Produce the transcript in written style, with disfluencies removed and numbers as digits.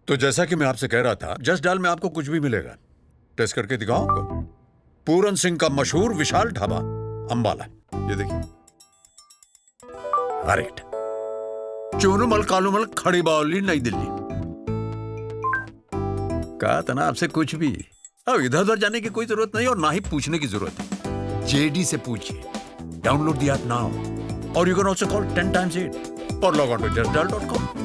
तो जैसा कि मैं आपसे कह रहा था, जस्ट डायल में आपको कुछ भी मिलेगा। टेस्ट करके दिखाओ आपको। पूरन सिंह का मशहूर विशाल ढाबा, अंबाला। ये देखिए। करेक्ट। चूनुमल कालूमल, खड़ी बावली, नई दिल्ली। कहा था ना आपसे कुछ भी। अब इधर उधर जाने की कोई जरूरत नहीं और ना ही पूछने की जरूरत है। जेडी से पूछिए। डाउनलोड द ऐप नाउ और you can also call 10 times 8 और लॉग ऑन टू justdial.com।